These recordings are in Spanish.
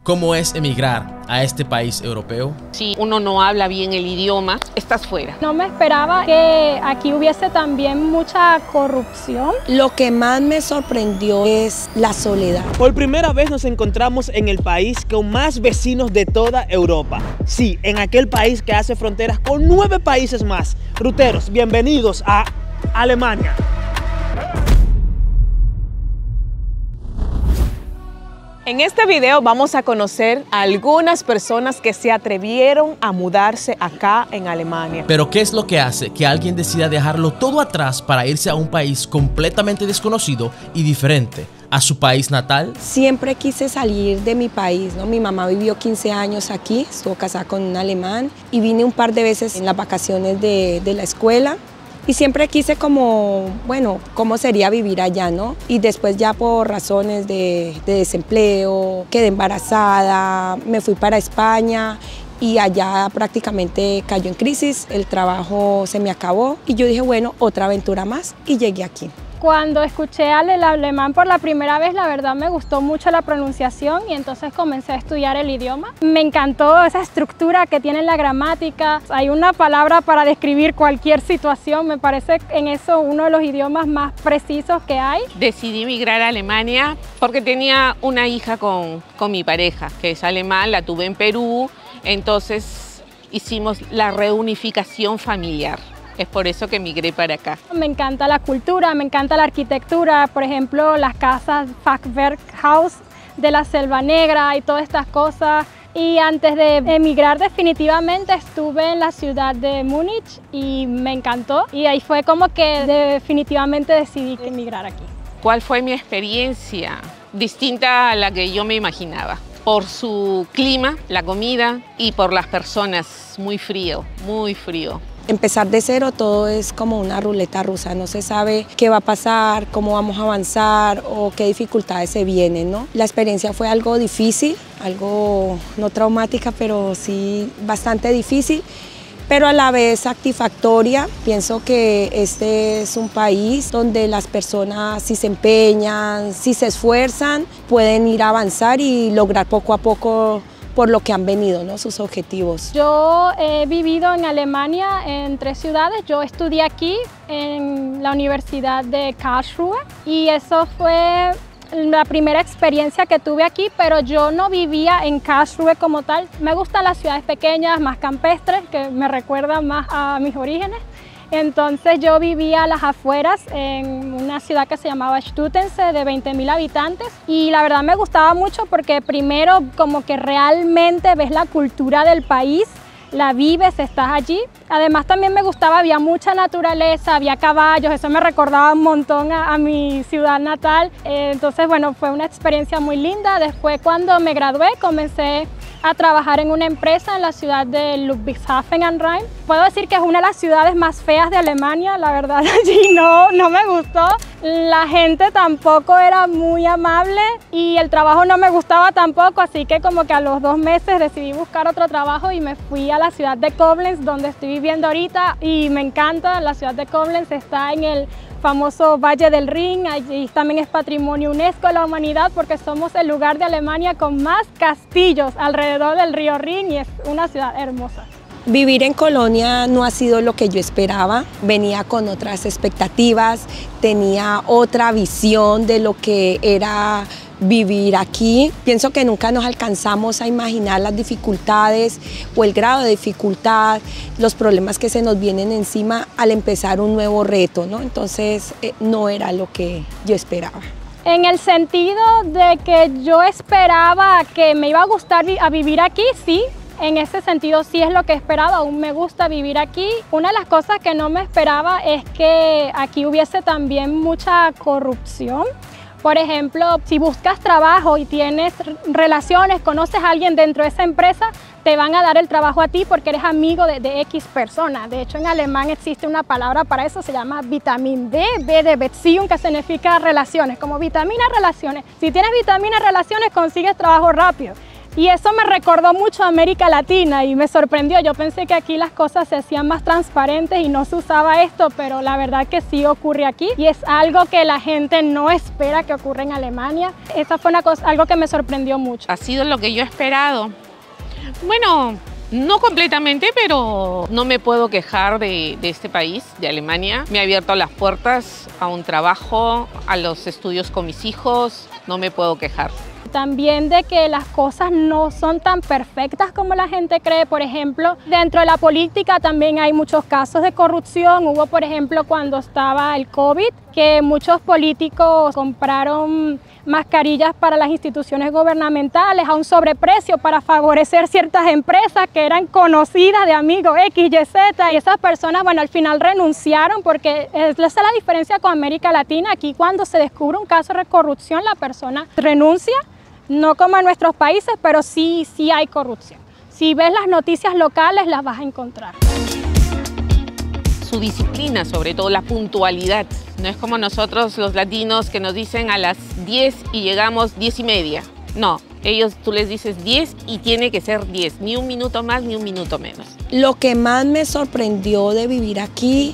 ¿Cómo es emigrar a este país europeo? Si uno no habla bien el idioma, estás fuera. No me esperaba que aquí hubiese también mucha corrupción. Lo que más me sorprendió es la soledad. Por primera vez nos encontramos en el país con más vecinos de toda Europa. Sí, en aquel país que hace fronteras con 9 países más. Ruteros, bienvenidos a Alemania. En este video vamos a conocer a algunas personas que se atrevieron a mudarse acá en Alemania. Pero ¿qué es lo que hace que alguien decida dejarlo todo atrás para irse a un país completamente desconocido y diferente a su país natal? Siempre quise salir de mi país, ¿no? Mi mamá vivió 15 años aquí, estuvo casada con un alemán y vine un par de veces en las vacaciones de la escuela. Y siempre quise como, bueno, cómo sería vivir allá, ¿no? Y después ya por razones de desempleo, quedé embarazada, me fui para España y allá prácticamente cayó en crisis, el trabajo se me acabó y yo dije, bueno, otra aventura más y llegué aquí. Cuando escuché el alemán por la primera vez, la verdad me gustó mucho la pronunciación y entonces comencé a estudiar el idioma. Me encantó esa estructura que tiene la gramática. Hay una palabra para describir cualquier situación. Me parece en eso uno de los idiomas más precisos que hay. Decidí emigrar a Alemania porque tenía una hija con mi pareja, que es alemán, la tuve en Perú, entonces hicimos la reunificación familiar. Es por eso que emigré para acá. Me encanta la cultura, me encanta la arquitectura, por ejemplo, las casas Fachwerkhaus de la Selva Negra y todas estas cosas. Y antes de emigrar definitivamente estuve en la ciudad de Múnich y me encantó. Y ahí fue como que definitivamente decidí emigrar aquí. ¿Cuál fue mi experiencia? Distinta a la que yo me imaginaba. Por su clima, la comida y por las personas, muy frío, muy frío. Empezar de cero todo es como una ruleta rusa, no se sabe qué va a pasar, cómo vamos a avanzar o qué dificultades se vienen, ¿no? La experiencia fue algo difícil, algo no traumática, pero sí bastante difícil, pero a la vez satisfactoria. Pienso que este es un país donde las personas, si se empeñan, si se esfuerzan, pueden ir a avanzar y lograr poco a poco por lo que han venido, ¿no? Sus objetivos. Yo he vivido en Alemania en 3 ciudades. Yo estudié aquí en la Universidad de Karlsruhe y eso fue la primera experiencia que tuve aquí, pero yo no vivía en Karlsruhe como tal. Me gustan las ciudades pequeñas, más campestres, que me recuerdan más a mis orígenes. Entonces yo vivía a las afueras en una ciudad que se llamaba Stutense de 20.000 habitantes y la verdad me gustaba mucho porque primero como que realmente ves la cultura del país, la vives, estás allí. Además también me gustaba, había mucha naturaleza, había caballos, eso me recordaba un montón a mi ciudad natal. Entonces bueno, fue una experiencia muy linda. Después cuando me gradué comencé a trabajar en una empresa en la ciudad de Ludwigshafen am Rhein. Puedo decir que es una de las ciudades más feas de Alemania, la verdad allí no me gustó. La gente tampoco era muy amable y el trabajo no me gustaba tampoco, así que como que a los 2 meses decidí buscar otro trabajo y me fui a la ciudad de Koblenz, donde estoy viviendo ahorita y me encanta. La ciudad de Koblenz está en el famoso Valle del Rin, allí también es Patrimonio UNESCO de la Humanidad porque somos el lugar de Alemania con más castillos alrededor del río Rin y es una ciudad hermosa. Vivir en Colonia no ha sido lo que yo esperaba, venía con otras expectativas, tenía otra visión de lo que era vivir aquí. Pienso que nunca nos alcanzamos a imaginar las dificultades o el grado de dificultad, los problemas que se nos vienen encima al empezar un nuevo reto, ¿no? Entonces no era lo que yo esperaba. En el sentido de que yo esperaba que me iba a gustar a vivir aquí, sí. En ese sentido sí es lo que esperaba, aún me gusta vivir aquí. Una de las cosas que no me esperaba es que aquí hubiese también mucha corrupción. Por ejemplo, si buscas trabajo y tienes relaciones, conoces a alguien dentro de esa empresa, te van a dar el trabajo a ti porque eres amigo de X persona. De hecho, en alemán existe una palabra para eso, se llama Vitamin B, B de Beziehung, que significa relaciones, como vitamina relaciones. Si tienes vitamina relaciones, consigues trabajo rápido. Y eso me recordó mucho a América Latina y me sorprendió. Yo pensé que aquí las cosas se hacían más transparentes y no se usaba esto, pero la verdad que sí ocurre aquí y es algo que la gente no espera que ocurra en Alemania. Esa fue algo que me sorprendió mucho. Ha sido lo que yo he esperado. Bueno, no completamente, pero no me puedo quejar de este país, de Alemania. Me ha abierto las puertas a un trabajo, a los estudios con mis hijos. No me puedo quejar. También de que las cosas no son tan perfectas como la gente cree. Por ejemplo, dentro de la política también hay muchos casos de corrupción. Hubo, por ejemplo, cuando estaba el COVID, que muchos políticos compraron mascarillas para las instituciones gubernamentales a un sobreprecio para favorecer ciertas empresas que eran conocidas de amigos X, Y, Z. Y esas personas, bueno, al final renunciaron porque esa es la diferencia con América Latina. Aquí cuando se descubre un caso de corrupción, la persona renuncia. No como en nuestros países, pero sí hay corrupción. Si ves las noticias locales, las vas a encontrar. Su disciplina, sobre todo la puntualidad. No es como nosotros los latinos que nos dicen a las 10 y llegamos 10:30. No, ellos tú les dices 10 y tiene que ser 10, ni un minuto más ni un minuto menos. Lo que más me sorprendió de vivir aquí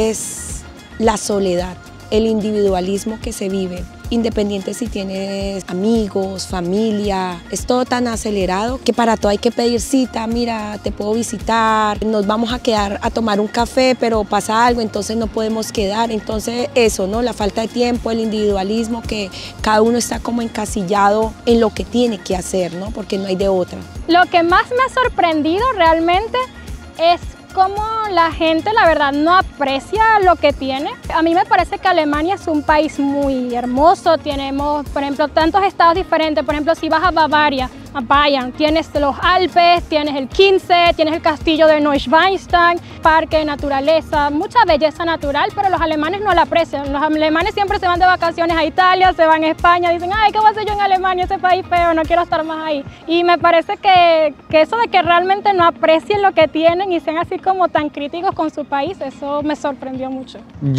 es la soledad, el individualismo que se vive. Independiente si tienes amigos, familia, es todo tan acelerado que para todo hay que pedir cita. Mira, te puedo visitar, nos vamos a quedar a tomar un café, pero pasa algo, entonces no podemos quedar. Entonces eso, ¿no? La falta de tiempo, el individualismo, que cada uno está como encasillado en lo que tiene que hacer, ¿no? Porque no hay de otra. Lo que más me ha sorprendido realmente es cómo la gente, la verdad, no aprecia lo que tiene. A mí me parece que Alemania es un país muy hermoso. Tenemos, por ejemplo, tantos estados diferentes. Por ejemplo, si vas a Bavaria, a Bayern, tienes los Alpes, tienes el 15, tienes el castillo de Neuschwanstein, parque de naturaleza, mucha belleza natural, pero los alemanes no la aprecian. Los alemanes siempre se van de vacaciones a Italia, se van a España, dicen, ay, ¿qué voy a hacer yo en Alemania? Ese país feo, no quiero estar más ahí. Y me parece que eso de que realmente no aprecien lo que tienen y sean así como tan críticos con su país, eso me sorprendió mucho.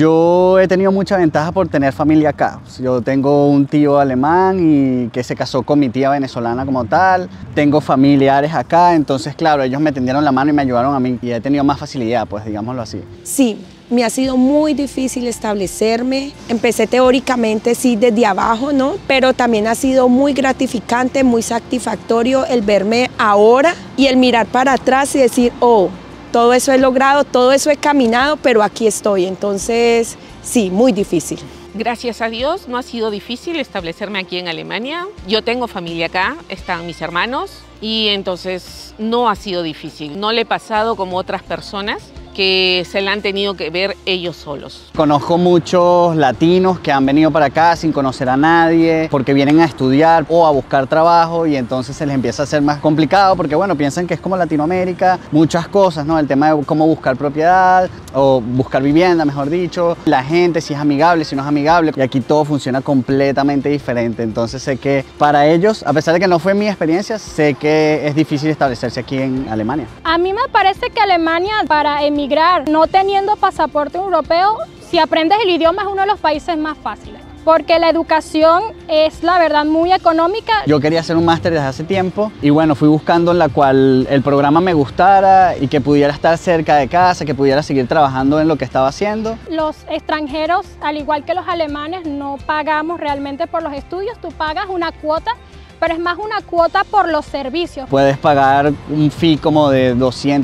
Yo he tenido mucha ventaja por tener familia acá. Yo tengo un tío alemán y que se casó con mi tía venezolana como tal. Tengo familiares acá, entonces claro, ellos me tendieron la mano y me ayudaron a mí y he tenido más facilidad, pues digámoslo así. Sí, me ha sido muy difícil establecerme. Empecé teóricamente, sí, desde abajo, ¿no? Pero también ha sido muy gratificante, muy satisfactorio el verme ahora y el mirar para atrás y decir, oh, todo eso he logrado, todo eso he caminado, pero aquí estoy. Entonces, sí, muy difícil. Gracias a Dios no ha sido difícil establecerme aquí en Alemania. Yo tengo familia acá, están mis hermanos y entonces no ha sido difícil. No le he pasado como otras personas que se la han tenido que ver ellos solos. Conozco muchos latinos que han venido para acá sin conocer a nadie porque vienen a estudiar o a buscar trabajo y entonces se les empieza a hacer más complicado porque bueno, piensan que es como Latinoamérica, muchas cosas, ¿no? El tema de cómo buscar propiedad o buscar vivienda, mejor dicho, la gente, si es amigable, si no es amigable, y aquí todo funciona completamente diferente. Entonces sé que para ellos, a pesar de que no fue mi experiencia, sé que es difícil establecerse aquí en Alemania. A mí me parece que Alemania, para emigrar, no teniendo pasaporte europeo, si aprendes el idioma es uno de los países más fáciles, porque la educación es, la verdad, muy económica. Yo quería hacer un máster desde hace tiempo y bueno, fui buscando en la cual el programa me gustara y que pudiera estar cerca de casa, que pudiera seguir trabajando en lo que estaba haciendo. Los extranjeros, al igual que los alemanes, no pagamos realmente por los estudios, tú pagas una cuota, pero es más una cuota por los servicios. Puedes pagar un fee como de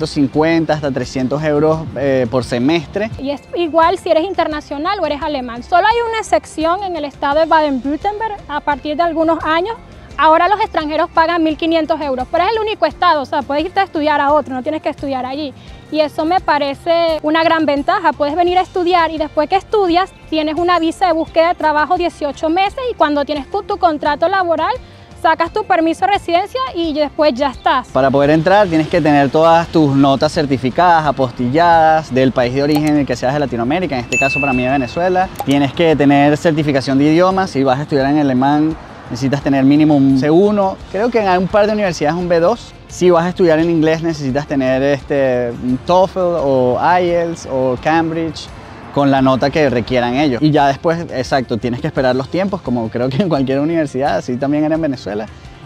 250 hasta 300 euros por semestre. Y es igual si eres internacional o eres alemán. Solo hay una excepción en el estado de Baden-Württemberg a partir de algunos años. Ahora los extranjeros pagan 1.500 euros, pero es el único estado, o sea, puedes irte a estudiar a otro, no tienes que estudiar allí. Y eso me parece una gran ventaja. Puedes venir a estudiar y después que estudias tienes una visa de búsqueda de trabajo 18 meses y cuando tienes tu contrato laboral, sacas tu permiso de residencia y después ya estás. Para poder entrar tienes que tener todas tus notas certificadas, apostilladas del país de origen en el que seas de Latinoamérica, en este caso para mí de Venezuela. Tienes que tener certificación de idiomas, si vas a estudiar en alemán necesitas tener mínimo un C1, creo que en un par de universidades un B2. Si vas a estudiar en inglés necesitas tener un TOEFL o IELTS o Cambridge, con la nota que requieran ellos. Y ya después, exacto, tienes que esperar los tiempos, como creo que en cualquier universidad, así también era en Venezuela.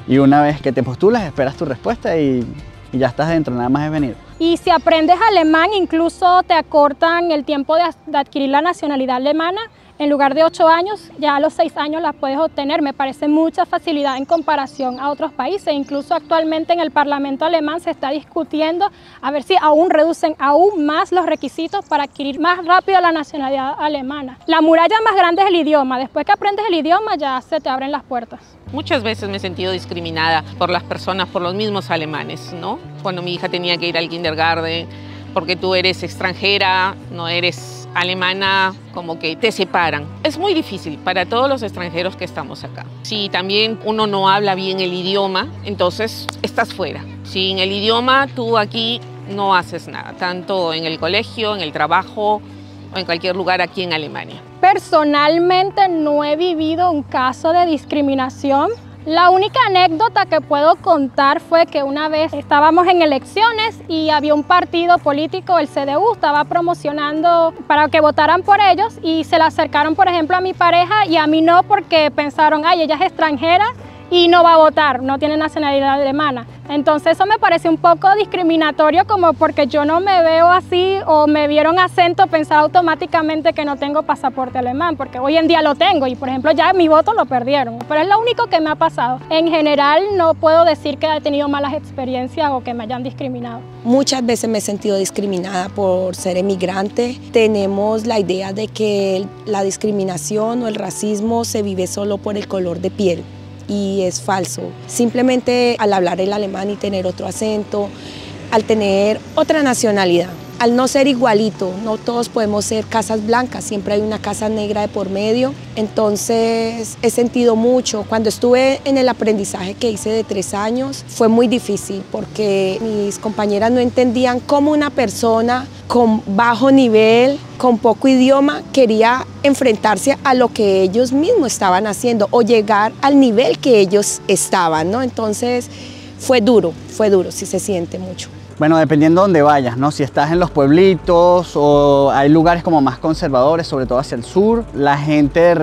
y una vez que te postulas esperas tu respuesta y ya estás dentro, nada más es venir. Y si aprendes alemán, incluso te acortan el tiempo de adquirir la nacionalidad alemana. En lugar de 8 años, ya a los 6 años la puedes obtener. Me parece mucha facilidad en comparación a otros países. Incluso actualmente en el Parlamento alemán se está discutiendo a ver si aún reducen aún más los requisitos para adquirir más rápido la nacionalidad alemana. La muralla más grande es el idioma. Después que aprendes el idioma ya se te abren las puertas. Muchas veces me he sentido discriminada por las personas, por los mismos alemanes, ¿no? Cuando mi hija tenía que ir al kindergarten, porque tú eres extranjera, no eres alemana, como que te separan. Es muy difícil para todos los extranjeros que estamos acá. Si también uno no habla bien el idioma, entonces estás fuera. Sin el idioma, tú aquí no haces nada, tanto en el colegio, en el trabajo o en cualquier lugar aquí en Alemania. Personalmente no he vivido un caso de discriminación. La única anécdota que puedo contar fue que una vez estábamos en elecciones y había un partido político, el CDU, estaba promocionando para que votaran por ellos y se le acercaron, por ejemplo, a mi pareja y a mí no, porque pensaron, ay, ella es extranjera y no va a votar, no tiene nacionalidad alemana. Entonces eso me parece un poco discriminatorio, como porque yo no me veo así o me vieron acento, pensar automáticamente que no tengo pasaporte alemán, porque hoy en día lo tengo y por ejemplo ya mi voto lo perdieron, pero es lo único que me ha pasado. En general no puedo decir que he tenido malas experiencias o que me hayan discriminado. Muchas veces me he sentido discriminada por ser emigrante. Tenemos la idea de que la discriminación o el racismo se vive solo por el color de piel. Y es falso. Simplemente al hablar el alemán y tener otro acento, al tener otra nacionalidad, al no ser igualito, no todos podemos ser casas blancas, siempre hay una casa negra de por medio. Entonces he sentido mucho. Cuando estuve en el aprendizaje que hice de 3 años, fue muy difícil porque mis compañeras no entendían cómo una persona con bajo nivel, con poco idioma, quería enfrentarse a lo que ellos mismos estaban haciendo o llegar al nivel que ellos estaban, ¿no? Entonces fue duro, sí se siente mucho. Bueno, dependiendo de dónde vayas, ¿no? Si estás en los pueblitos o hay lugares como más conservadores, sobre todo hacia el sur, la gente de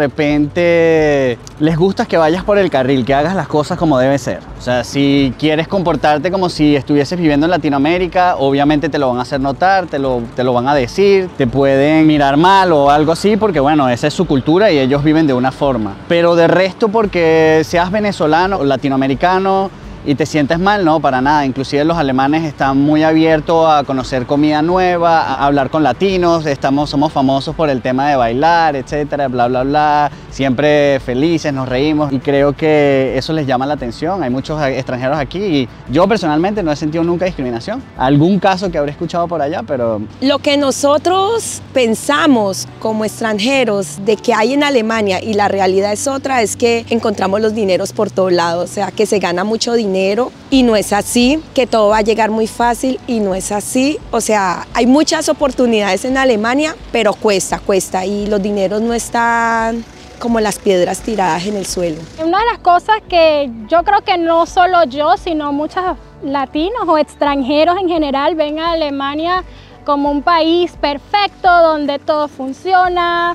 repente les gusta que vayas por el carril, que hagas las cosas como debe ser. O sea, si quieres comportarte como si estuvieses viviendo en Latinoamérica, obviamente te lo van a hacer notar, te lo van a decir, te pueden mirar mal o algo así, porque bueno, esa es su cultura y ellos viven de una forma. Pero de resto, porque seas venezolano o latinoamericano y te sientes mal, no, para nada. Inclusive los alemanes están muy abiertos a conocer comida nueva, a hablar con latinos, somos famosos por el tema de bailar, etcétera, bla, bla, bla. Siempre felices, nos reímos y creo que eso les llama la atención. Hay muchos extranjeros aquí y yo personalmente no he sentido nunca discriminación. Algún caso que habré escuchado por allá, pero... Lo que nosotros pensamos como extranjeros de que hay en Alemania y la realidad es otra, es que encontramos los dineros por todos lados, o sea, que se gana mucho dinero y no es así, que todo va a llegar muy fácil y no es así. O sea, hay muchas oportunidades en Alemania, pero cuesta y los dineros no están como las piedras tiradas en el suelo. Una de las cosas que yo creo que no solo yo, sino muchos latinos o extranjeros en general ven a Alemania como un país perfecto donde todo funciona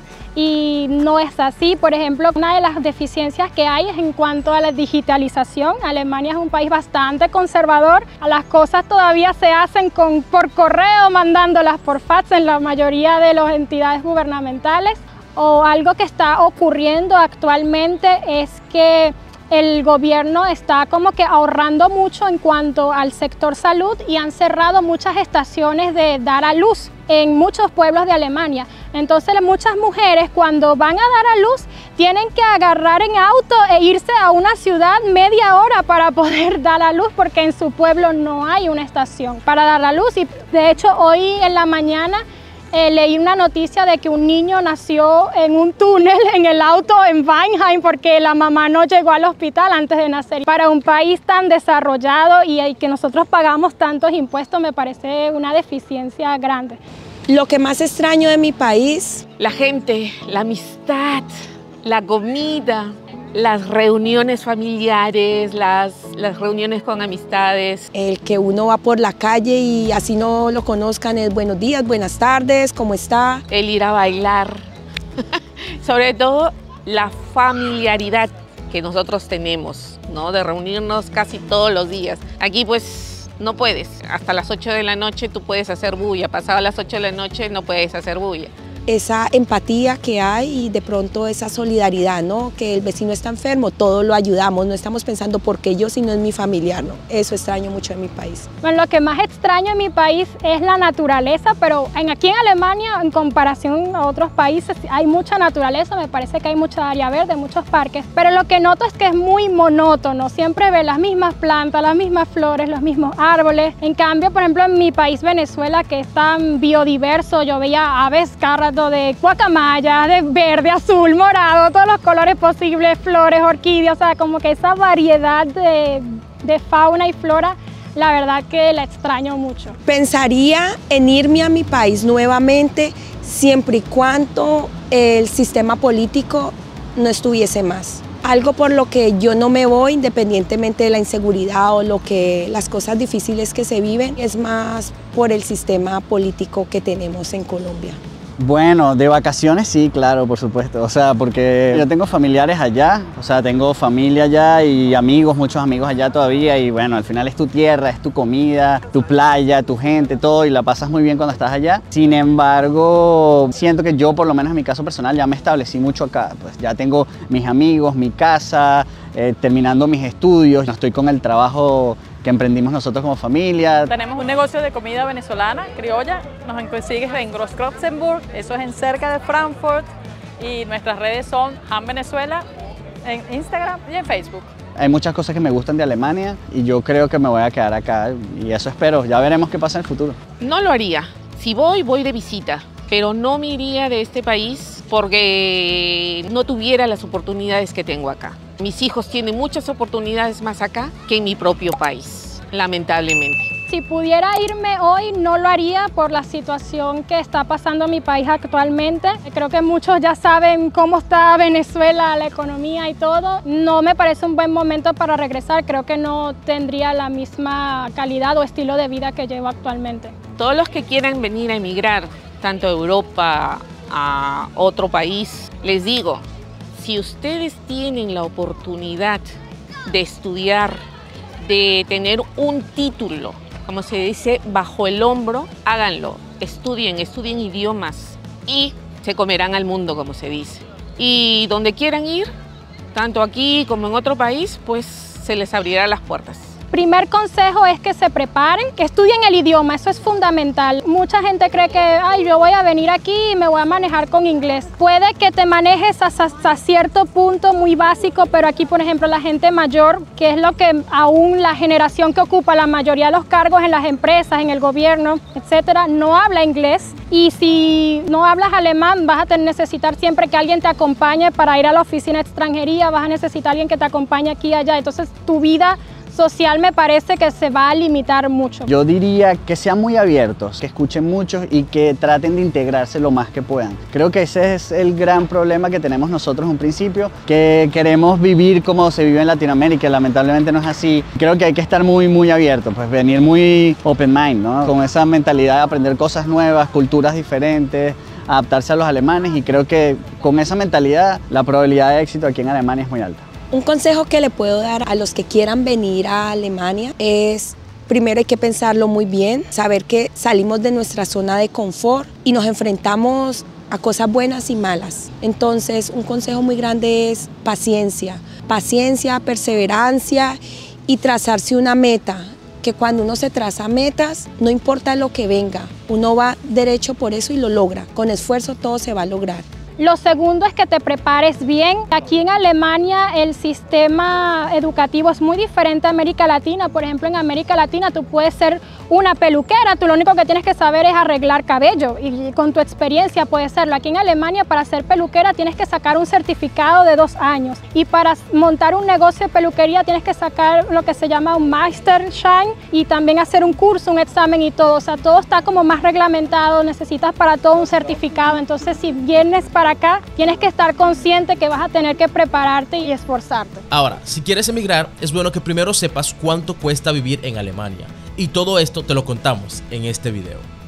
y no es así. Por ejemplo, una de las deficiencias que hay es en cuanto a la digitalización. Alemania es un país bastante conservador. Las cosas todavía se hacen por correo, mandándolas por fax en la mayoría de las entidades gubernamentales. O algo que está ocurriendo actualmente es que el gobierno está como que ahorrando mucho en cuanto al sector salud y han cerrado muchas estaciones de dar a luz en muchos pueblos de Alemania. Entonces muchas mujeres cuando van a dar a luz tienen que agarrar en auto e irse a una ciudad media hora para poder dar a luz porque en su pueblo no hay una estación para dar a luz. Y de hecho hoy en la mañana leí una noticia de que un niño nació en un túnel en el auto en Weinheim porque la mamá no llegó al hospital antes de nacer. Para un país tan desarrollado y que nosotros pagamos tantos impuestos me parece una deficiencia grande. Lo que más extraño de mi país... La gente, la amistad, la comida, las reuniones familiares, las reuniones con amistades. El que uno va por la calle y así no lo conozcan es buenos días, buenas tardes, ¿cómo está? El ir a bailar. Sobre todo la familiaridad que nosotros tenemos ¿no? De reunirnos casi todos los días. Aquí pues no puedes. Hasta las 8 de la noche tú puedes hacer bulla. Pasado las 8 de la noche no puedes hacer bulla. Esa empatía que hay y de pronto esa solidaridad, ¿no? Que el vecino está enfermo, todos lo ayudamos, no estamos pensando por qué yo si no es mi familiar, ¿no? Eso extraño mucho en mi país. Bueno, lo que más extraño en mi país es la naturaleza, pero aquí en Alemania, en comparación a otros países, hay mucha naturaleza, me parece que hay mucha área verde, muchos parques, pero lo que noto es que es muy monótono, siempre ves las mismas plantas, las mismas flores, los mismos árboles. En cambio, por ejemplo, en mi país, Venezuela, que es tan biodiverso, yo veía aves cada de guacamayas, de verde, azul, morado, todos los colores posibles, flores, orquídeas, o sea, como que esa variedad de fauna y flora, la verdad que la extraño mucho. Pensaría en irme a mi país nuevamente siempre y cuando el sistema político no estuviese más. Algo por lo que yo no me voy, independientemente de la inseguridad o las cosas difíciles que se viven, es más por el sistema político que tenemos en Colombia. Bueno, de vacaciones sí, claro, por supuesto. O sea, porque yo tengo familiares allá, o sea, tengo familia allá y amigos, muchos amigos allá todavía. Y bueno, al final es tu tierra, es tu comida, tu playa, tu gente, todo, y la pasas muy bien cuando estás allá. Sin embargo, siento que yo, por lo menos en mi caso personal, ya me establecí mucho acá. Pues ya tengo mis amigos, mi casa, terminando mis estudios, no estoy con el trabajo que emprendimos nosotros como familia. Tenemos un negocio de comida venezolana, criolla, nos consigues en Großkrotzenburg, eso es en cerca de Frankfurt, y nuestras redes son Ham Venezuela en Instagram y en Facebook. Hay muchas cosas que me gustan de Alemania y yo creo que me voy a quedar acá y eso espero, ya veremos qué pasa en el futuro. No lo haría, si voy de visita, pero no me iría de este país porque no tuviera las oportunidades que tengo acá. Mis hijos tienen muchas oportunidades más acá que en mi propio país, lamentablemente. Si pudiera irme hoy, no lo haría por la situación que está pasando en mi país actualmente. Creo que muchos ya saben cómo está Venezuela, la economía y todo. No me parece un buen momento para regresar. Creo que no tendría la misma calidad o estilo de vida que llevo actualmente. Todos los que quieran venir a emigrar, tanto a Europa, a otro país, les digo, si ustedes tienen la oportunidad de estudiar, de tener un título, como se dice, bajo el hombro, háganlo, estudien idiomas y se comerán al mundo, como se dice. Y donde quieran ir, tanto aquí como en otro país, pues se les abrirá las puertas. Primer consejo es que se preparen, que estudien el idioma, eso es fundamental. Mucha gente cree que yo voy a venir aquí y me voy a manejar con inglés. Puede que te manejes hasta cierto punto muy básico, pero aquí, por ejemplo, la gente mayor, que es lo que aún la generación que ocupa la mayoría de los cargos en las empresas, en el gobierno, etcétera, no habla inglés. Y si no hablas alemán, vas a necesitar siempre que alguien te acompañe para ir a la oficina de extranjería, vas a necesitar alguien que te acompañe aquí y allá. Entonces, tu vida social me parece que se va a limitar mucho. Yo diría que sean muy abiertos, que escuchen mucho y que traten de integrarse lo más que puedan. Creo que ese es el gran problema que tenemos nosotros en un principio, que queremos vivir como se vive en Latinoamérica, lamentablemente no es así. Creo que hay que estar muy abiertos, pues venir muy open mind, ¿no? Con esa mentalidad de aprender cosas nuevas, culturas diferentes, adaptarse a los alemanes, y creo que con esa mentalidad la probabilidad de éxito aquí en Alemania es muy alta. Un consejo que le puedo dar a los que quieran venir a Alemania es, primero hay que pensarlo muy bien, saber que salimos de nuestra zona de confort y nos enfrentamos a cosas buenas y malas. Entonces, un consejo muy grande es paciencia, perseverancia y trazarse una meta, que cuando uno se traza metas, no importa lo que venga, uno va derecho por eso y lo logra. Con esfuerzo todo se va a lograr. Lo segundo es que te prepares bien. Aquí en Alemania el sistema educativo es muy diferente a América Latina. Por ejemplo, en América Latina tú puedes ser una peluquera, tú lo único que tienes que saber es arreglar cabello y con tu experiencia puedes serlo. Aquí en Alemania para ser peluquera tienes que sacar un certificado de 2 años y para montar un negocio de peluquería tienes que sacar lo que se llama un Meisterschein y también hacer un curso, un examen y todo. O sea, todo está como más reglamentado, necesitas para todo un certificado. Entonces, si vienes para acá, tienes que estar consciente que vas a tener que prepararte y esforzarte. Ahora, si quieres emigrar, es bueno que primero sepas cuánto cuesta vivir en Alemania. Y todo esto te lo contamos en este video.